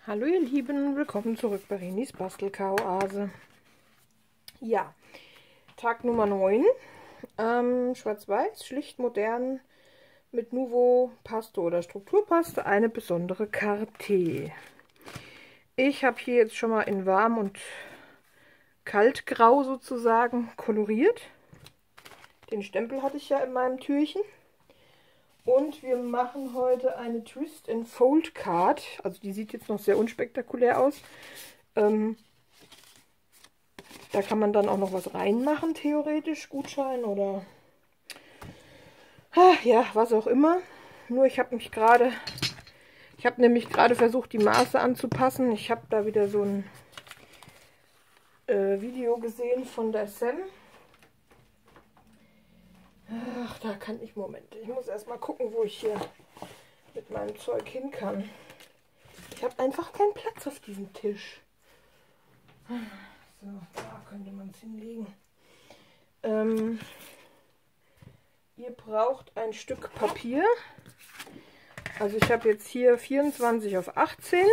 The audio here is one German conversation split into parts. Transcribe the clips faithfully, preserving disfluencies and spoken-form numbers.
Hallo ihr Lieben, willkommen zurück bei Renis Bastelkao-Oase. Ja, Tag Nummer neun, ähm, schwarz-weiß, schlicht modern mit Nuvo Paste oder Strukturpaste, eine besondere Karte. Ich habe hier jetzt schon mal in warm und kaltgrau sozusagen koloriert. Den Stempel hatte ich ja in meinem Türchen. Und wir machen heute eine Twist and Fold Card. Also die sieht jetzt noch sehr unspektakulär aus. Ähm, da kann man dann auch noch was reinmachen, theoretisch. Gutschein oder ach, ja, was auch immer. Nur ich habe mich gerade, ich habe nämlich gerade versucht, die Maße anzupassen. Ich habe da wieder so ein äh, Video gesehen von der Sam. Ach, da kann ich, Moment, ich muss erstmal gucken, wo ich hier mit meinem Zeug hin kann. Ich habe einfach keinen Platz auf diesem Tisch. So, da könnte man es hinlegen. Ähm, ihr braucht ein Stück Papier. Also ich habe jetzt hier vierundzwanzig auf achtzehn.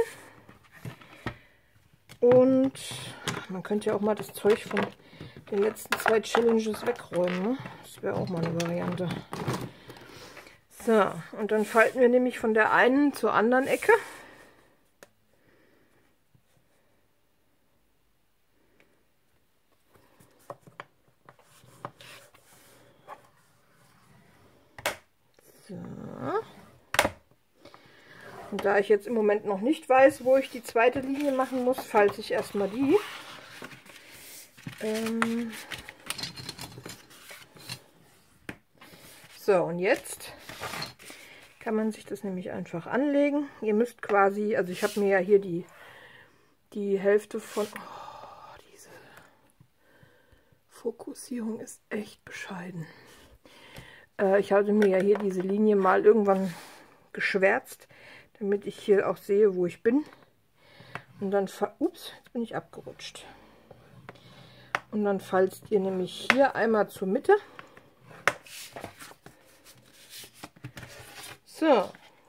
Und man könnte ja auch mal das Zeug von den letzten zwei Challenges wegräumen. Ne? Das wäre auch mal eine Variante. So, und dann falten wir nämlich von der einen zur anderen Ecke. So. Und da ich jetzt im Moment noch nicht weiß, wo ich die zweite Linie machen muss, falte ich erstmal die. Ähm so, und jetzt kann man sich das nämlich einfach anlegen. Ihr müsst quasi, also ich habe mir ja hier die, die Hälfte von... Oh, diese Fokussierung ist echt bescheiden. Äh, ich hatte mir ja hier diese Linie mal irgendwann geschwärzt, damit ich hier auch sehe, wo ich bin. Und dann, ups, jetzt bin ich abgerutscht. Und dann falzt ihr nämlich hier einmal zur Mitte. So.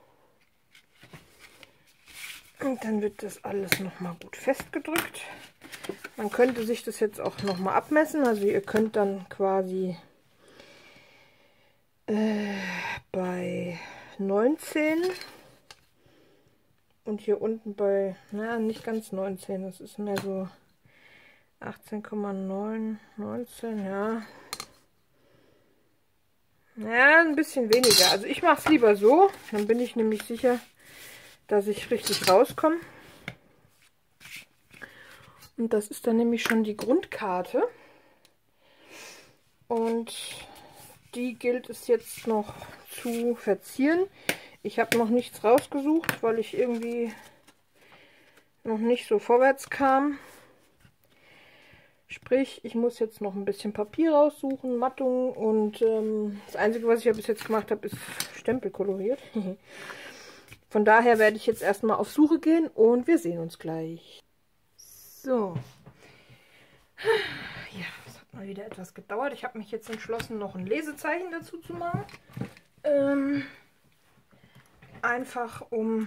Und dann wird das alles nochmal gut festgedrückt. Man könnte sich das jetzt auch nochmal abmessen. Also ihr könnt dann quasi äh, bei neunzehn und hier unten bei, naja, nicht ganz neunzehn, das ist mehr so achtzehn Komma neun, neunzehn, ja. Ja, ein bisschen weniger. Also ich mache es lieber so, dann bin ich nämlich sicher, dass ich richtig rauskomme. Und das ist dann nämlich schon die Grundkarte. Und die gilt es jetzt noch zu verzieren. Ich habe noch nichts rausgesucht, weil ich irgendwie noch nicht so vorwärts kam. Sprich, ich muss jetzt noch ein bisschen Papier raussuchen, Mattung, und ähm, das Einzige, was ich ja bis jetzt gemacht habe, ist Stempel koloriert. Von daher werde ich jetzt erstmal auf Suche gehen und wir sehen uns gleich. So. Ja, das hat mal wieder etwas gedauert. Ich habe mich jetzt entschlossen, noch ein Lesezeichen dazu zu machen. Ähm, einfach um,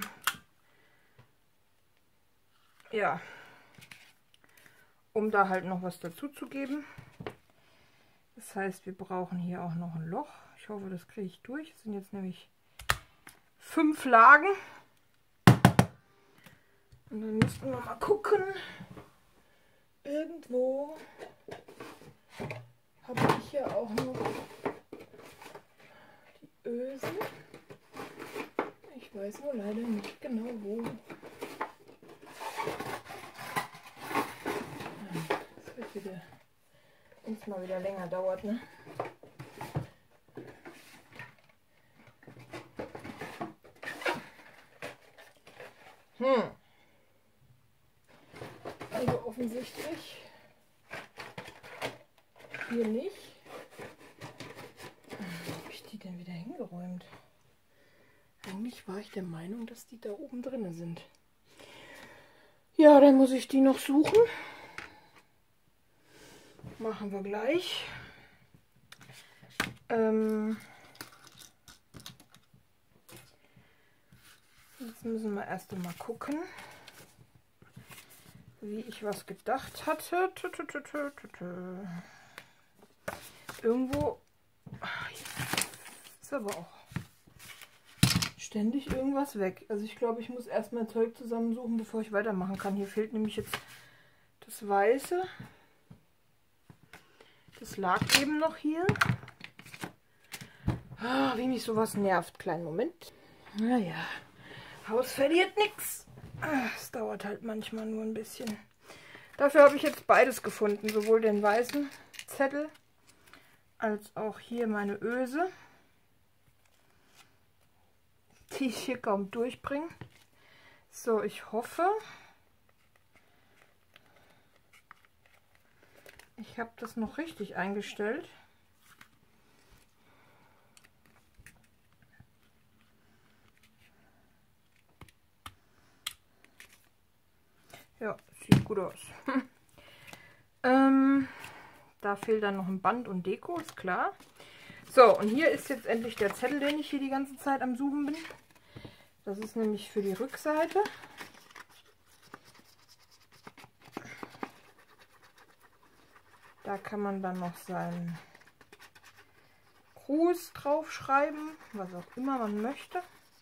ja, um da halt noch was dazu zu geben. Das heißt, wir brauchen hier auch noch ein Loch. Ich hoffe, das kriege ich durch. Es sind jetzt nämlich fünf Lagen. Und dann müssten wir mal gucken. Irgendwo habe ich ja auch noch die Ösen. Ich weiß nur leider nicht genau wo. Das wird wieder uns mal wieder länger dauert, ne? Hm. Also offensichtlich hier nicht. Wo habe ich die denn wieder hingeräumt? Eigentlich war ich der Meinung, dass die da oben drin sind. Ja, dann muss ich die noch suchen. Machen wir gleich. Ähm Jetzt müssen wir erst mal gucken. wie ich was gedacht hatte. Irgendwo ist aber auch ständig irgendwas weg. Also ich glaube, ich muss erstmal Zeug zusammensuchen, bevor ich weitermachen kann. Hier fehlt nämlich jetzt das Weiße. Das lag eben noch hier. Ah, wie mich sowas nervt. Kleinen Moment. Naja, Haus verliert nichts. Es dauert halt manchmal nur ein bisschen. Dafür habe ich jetzt beides gefunden. Sowohl den weißen Zettel als auch hier meine Öse, die ich hier kaum durchbringe. So, ich hoffe, ich habe das noch richtig eingestellt. Ja, sieht gut aus. ähm, da fehlt dann noch ein Band und Deko, ist klar. So, und hier ist jetzt endlich der Zettel, den ich hier die ganze Zeit am Suchen bin. Das ist nämlich für die Rückseite. Da kann man dann noch seinen Gruß draufschreiben, was auch immer man möchte.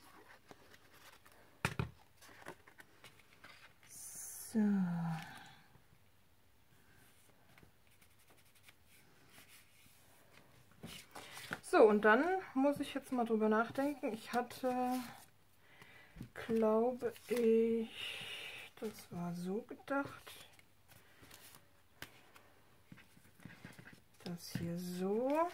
So. So, und dann muss ich jetzt mal drüber nachdenken. Ich hatte, glaube ich, das war so gedacht. Das hier so.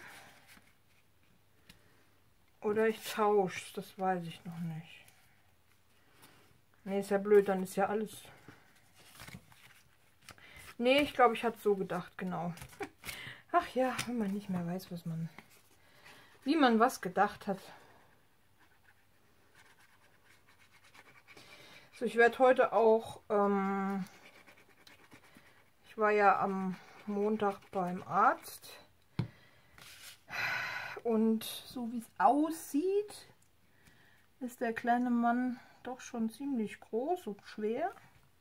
Oder ich tausche, das weiß ich noch nicht. Ne, ist ja blöd, dann ist ja alles... Ne, ich glaube, ich hatte so gedacht, genau. Ach ja, wenn man nicht mehr weiß, was man... wie man was gedacht hat. So, ich werde heute auch... Ähm, ich war ja am Montag beim Arzt. Und so wie es aussieht, ist der kleine Mann doch schon ziemlich groß und schwer.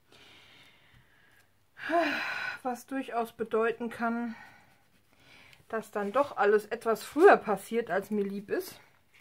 Was durchaus bedeuten kann, dass dann doch alles etwas früher passiert, als mir lieb ist.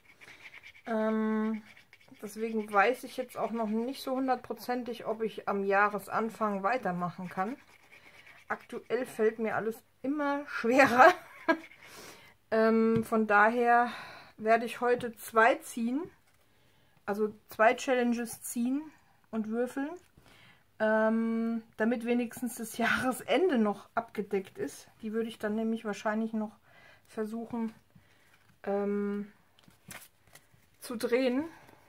Ähm, deswegen weiß ich jetzt auch noch nicht so hundertprozentig, ob ich am Jahresanfang weitermachen kann. Aktuell fällt mir alles immer schwerer. ähm, von daher werde ich heute zwei ziehen, also zwei Challenges ziehen und würfeln, ähm, damit wenigstens das Jahresende noch abgedeckt ist. Die würde ich dann nämlich wahrscheinlich noch versuchen ähm, zu drehen.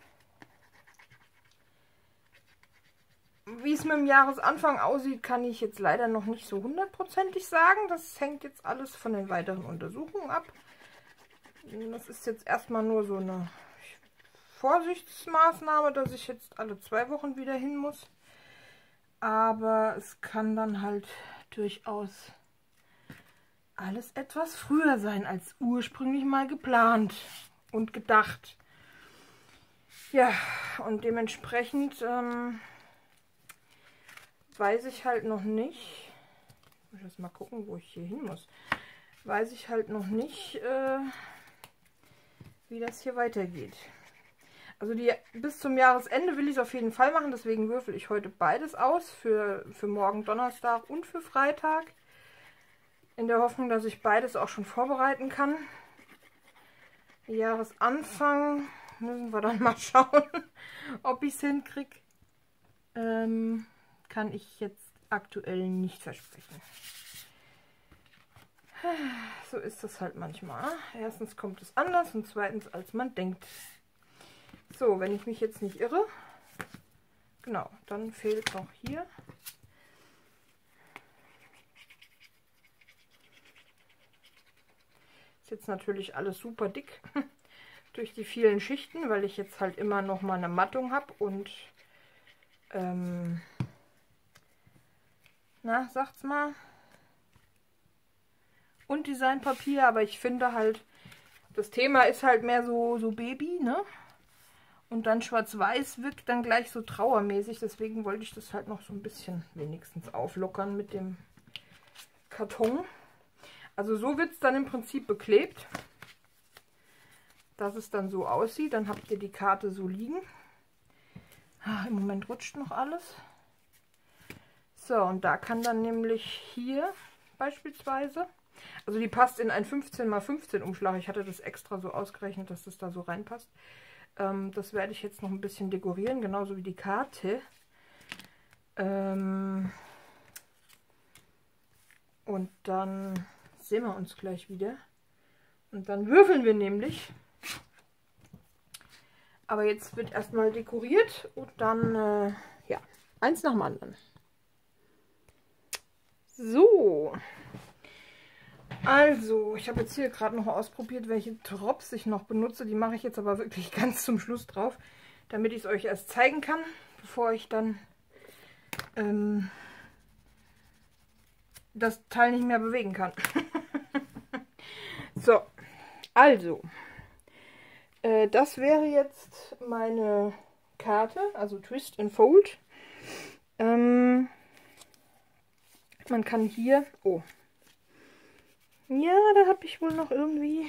Wie es mit dem Jahresanfang aussieht, kann ich jetzt leider noch nicht so hundertprozentig sagen. Das hängt jetzt alles von den weiteren Untersuchungen ab. Das ist jetzt erstmal nur so eine Vorsichtsmaßnahme, dass ich jetzt alle zwei Wochen wieder hin muss. Aber es kann dann halt durchaus alles etwas früher sein als ursprünglich mal geplant und gedacht. Ja, und dementsprechend ähm, weiß ich halt noch nicht, ich muss jetzt mal gucken, wo ich hier hin muss, weiß ich halt noch nicht, äh, wie das hier weitergeht. Also die, bis zum Jahresende will ich es auf jeden Fall machen, deswegen würfel ich heute beides aus, für, für morgen Donnerstag und für Freitag. In der Hoffnung, dass ich beides auch schon vorbereiten kann. Jahresanfang müssen wir dann mal schauen, ob ich es hinkriege. Ähm, kann ich jetzt aktuell nicht versprechen. So ist das halt manchmal. Erstens kommt es anders und zweitens als man denkt. So, wenn ich mich jetzt nicht irre, genau, dann fehlt noch hier. Ist jetzt natürlich alles super dick durch die vielen Schichten, weil ich jetzt halt immer noch mal eine Mattung habe und ähm, na, sagt's mal. Und Designpapier, aber ich finde halt, das Thema ist halt mehr so, so Baby, ne? Und dann schwarz-weiß wirkt dann gleich so trauermäßig. Deswegen wollte ich das halt noch so ein bisschen wenigstens auflockern mit dem Karton. Also so wird es dann im Prinzip beklebt, dass es dann so aussieht. Dann habt ihr die Karte so liegen. Ach, im Moment rutscht noch alles. So, und da kann dann nämlich hier beispielsweise, also die passt in ein fünfzehn mal fünfzehn Umschlag. Ich hatte das extra so ausgerechnet, dass das da so reinpasst. Ähm, das werde ich jetzt noch ein bisschen dekorieren, genauso wie die Karte. Ähm, und dann sehen wir uns gleich wieder. Und dann würfeln wir nämlich. Aber jetzt wird erstmal dekoriert und dann, äh, ja, eins nach dem anderen. So. Also, ich habe jetzt hier gerade noch ausprobiert, welche Drops ich noch benutze. Die mache ich jetzt aber wirklich ganz zum Schluss drauf, damit ich es euch erst zeigen kann, bevor ich dann ähm, das Teil nicht mehr bewegen kann. So, also, äh, das wäre jetzt meine Karte, also Twist and Fold. Ähm, man kann hier, oh, ja, da habe ich wohl noch irgendwie,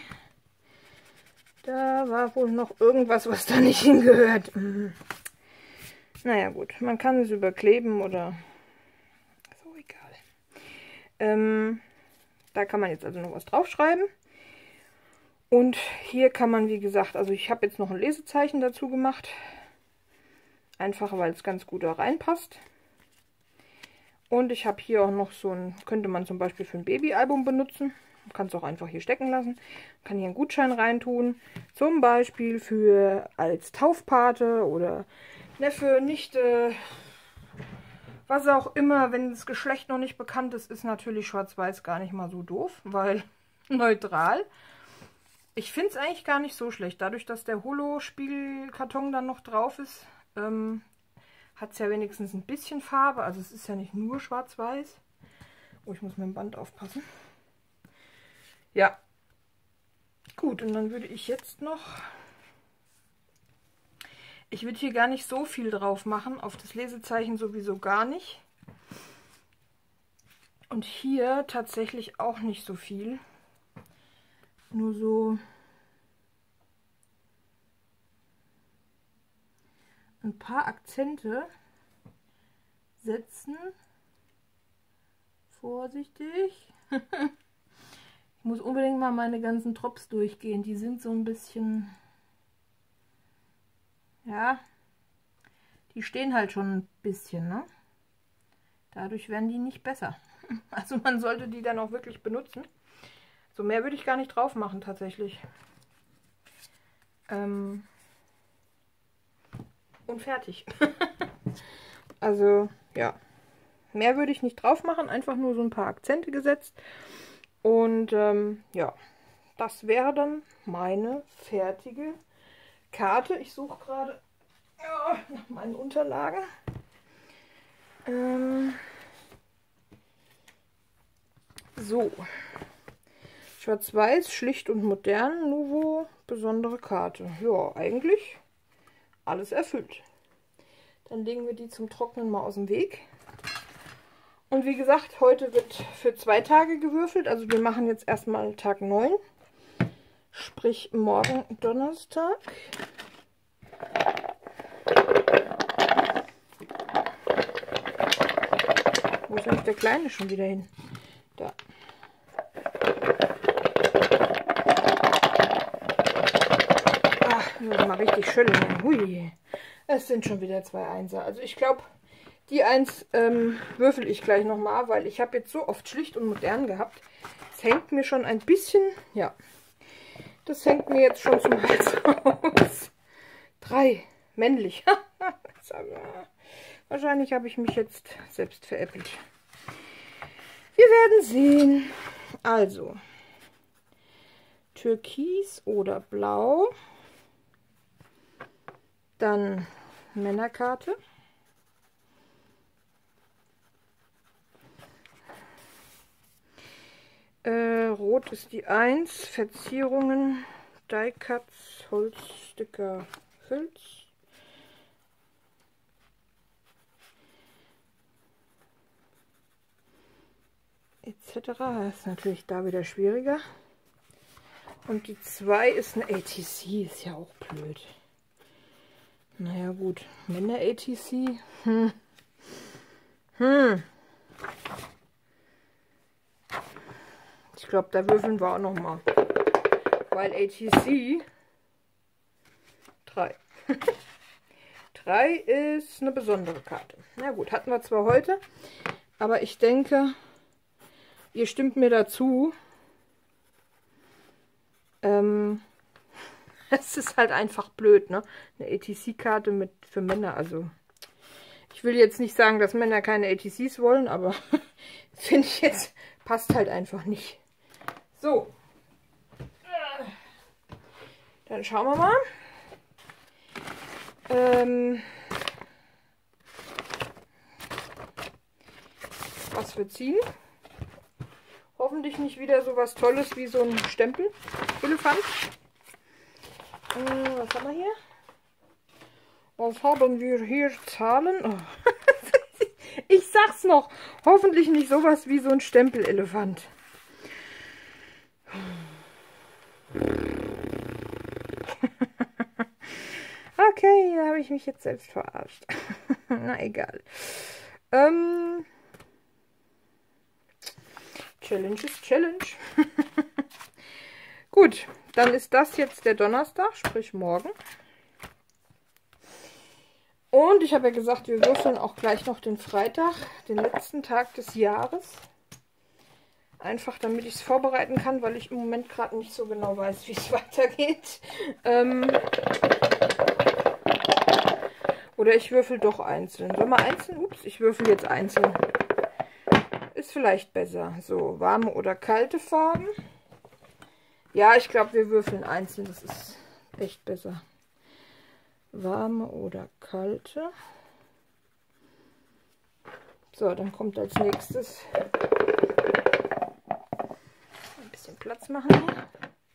da war wohl noch irgendwas, was da nicht hingehört. Hm. Naja gut, man kann es überkleben oder so, egal. Ähm, da kann man jetzt also noch was draufschreiben. Und hier kann man, wie gesagt, also ich habe jetzt noch ein Lesezeichen dazu gemacht. Einfach, weil es ganz gut da reinpasst. Und ich habe hier auch noch so ein, könnte man zum Beispiel für ein Babyalbum benutzen. Man kann es auch einfach hier stecken lassen. Man kann hier einen Gutschein reintun. Zum Beispiel für als Taufpate oder Neffe, Nichte, was auch immer. Wenn das Geschlecht noch nicht bekannt ist, ist natürlich schwarz-weiß gar nicht mal so doof, weil neutral. Ich finde es eigentlich gar nicht so schlecht. Dadurch, dass der Holo-Spiegelkarton dann noch drauf ist, ähm, hat es ja wenigstens ein bisschen Farbe. Also es ist ja nicht nur schwarz-weiß. Oh, ich muss mit dem Band aufpassen. Ja. Gut, und dann würde ich jetzt noch... Ich würde hier gar nicht so viel drauf machen. Auf das Lesezeichen sowieso gar nicht. Und hier tatsächlich auch nicht so viel. Nur so ein paar Akzente setzen. Vorsichtig. Ich muss unbedingt mal meine ganzen Drops durchgehen. Die sind so ein bisschen... Ja, die stehen halt schon ein bisschen, ne? Dadurch werden die nicht besser. Also man sollte die dann auch wirklich benutzen. So mehr würde ich gar nicht drauf machen tatsächlich. Ähm und fertig. Also ja, mehr würde ich nicht drauf machen. Einfach nur so ein paar Akzente gesetzt. Und ähm, ja, das wäre dann meine fertige Karte. Ich suche gerade ja, nach meinen Unterlagen. Ähm so. Schwarz-Weiß, schlicht und modern, Nuvo, besondere Karte. Ja, eigentlich alles erfüllt. Dann legen wir die zum Trocknen mal aus dem Weg. Und wie gesagt, heute wird für zwei Tage gewürfelt. Also wir machen jetzt erstmal Tag neun. Sprich morgen Donnerstag. Wo ist eigentlich der Kleine schon wieder hin? Da. Ach, mal richtig schütteln. Hui. Es sind schon wieder zwei Einser. Also ich glaube, die Eins ähm, würfel ich gleich nochmal, weil ich habe jetzt so oft schlicht und modern gehabt. Es hängt mir schon ein bisschen, ja, das hängt mir jetzt schon zum Hals raus. Drei, männlich. Wahrscheinlich habe ich mich jetzt selbst veräppelt. Wir werden sehen. Also, Türkis oder Blau. Dann Männerkarte. Äh, Rot ist die eins. Verzierungen, Die-Cuts, Holzsticker, Filz. cetera. Das ist natürlich da wieder schwieriger. Und die zwei ist eine A T C, ist ja auch blöd. Naja gut, Männer A T C. Hm. Hm. Ich glaube, da würfeln wir auch noch mal. Weil A T C drei. drei ist eine besondere Karte. Na gut, hatten wir zwar heute, aber ich denke, ihr stimmt mir dazu. Ähm, es ist halt einfach blöd, ne? Eine A T C-Karte mit für Männer, also ich will jetzt nicht sagen, dass Männer keine A T Cs wollen, aber finde ich jetzt, passt halt einfach nicht. So. Dann schauen wir mal. Ähm, was wir ziehen. Hoffentlich nicht wieder so was Tolles wie so ein Stempel-Elefant. Äh, was haben wir hier? Was haben wir hier? Zahlen? Oh. Ich sag's noch. Hoffentlich nicht sowas wie so ein Stempel-Elefant. Okay, da habe ich mich jetzt selbst verarscht. Na egal. Ähm, Challenge ist Challenge. Gut, dann ist das jetzt der Donnerstag, sprich morgen. Und ich habe ja gesagt, wir würfeln auch gleich noch den Freitag, den letzten Tag des Jahres. Einfach damit ich es vorbereiten kann, weil ich im Moment gerade nicht so genau weiß, wie es weitergeht. Ähm Oder ich würfel doch einzeln. Sollen wir einzeln? Ups, ich würfel jetzt einzeln. Ist vielleicht besser. So, warme oder kalte Farben. Ja, ich glaube, wir würfeln einzeln. Das ist echt besser. Warme oder kalte. So, dann kommt als nächstes ein bisschen Platz machen hier.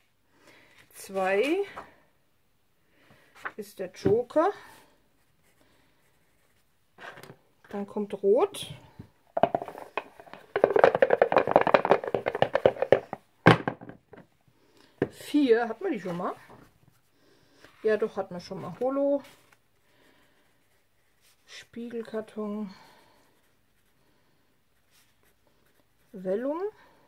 Zwei ist der Joker. Dann kommt Rot. Vier, hat man die schon mal? Ja, doch, hat man schon mal. Holo. Spiegelkarton. Vellum.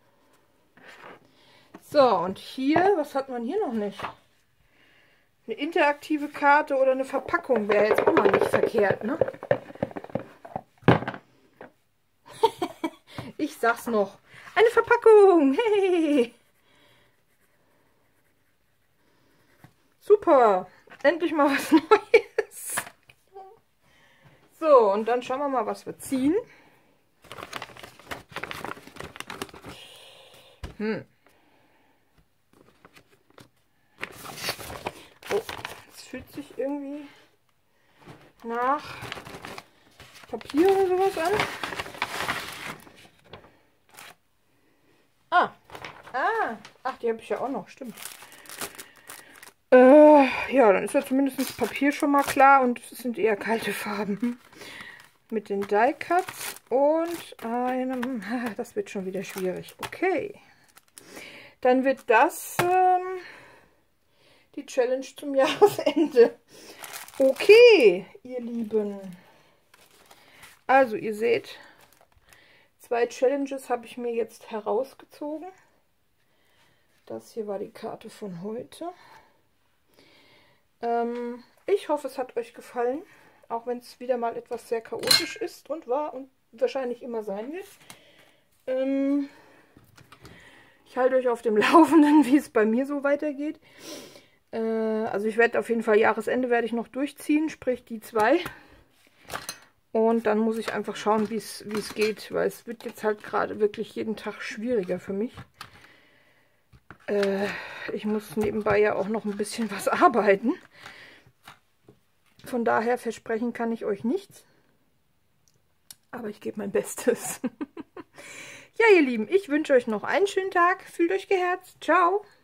So, und hier, was hat man hier noch nicht? Eine interaktive Karte oder eine Verpackung wäre jetzt auch mal nicht verkehrt, ne? Ich sag's noch. Eine Verpackung. Hey. Super. Endlich mal was Neues. So, und dann schauen wir mal, was wir ziehen. Hm. Oh, es fühlt sich irgendwie nach Papier oder sowas an. Ah. Ah. Ach, die habe ich ja auch noch, stimmt. Äh, ja, dann ist ja zumindest Papier schon mal klar und es sind eher kalte Farben. Mit den Die Cuts und einem... Das wird schon wieder schwierig. Okay. Dann wird das ähm, die Challenge zum Jahresende. Okay, ihr Lieben. Also, ihr seht, zwei Challenges habe ich mir jetzt herausgezogen. Das hier war die Karte von heute. Ähm, ich hoffe, es hat euch gefallen. Auch wenn es wieder mal etwas sehr chaotisch ist und war und wahrscheinlich immer sein wird. Ähm, ich halte euch auf dem Laufenden, wie es bei mir so weitergeht. Äh, also ich werde auf jeden Fall Jahresende werde ich noch durchziehen, sprich die zwei. Und dann muss ich einfach schauen, wie es wie es geht, weil es wird jetzt halt gerade wirklich jeden Tag schwieriger für mich. Äh, ich muss nebenbei ja auch noch ein bisschen was arbeiten. Von daher versprechen kann ich euch nichts. Aber ich gebe mein Bestes. Ja, ihr Lieben, ich wünsche euch noch einen schönen Tag. Fühlt euch geherzt. Ciao.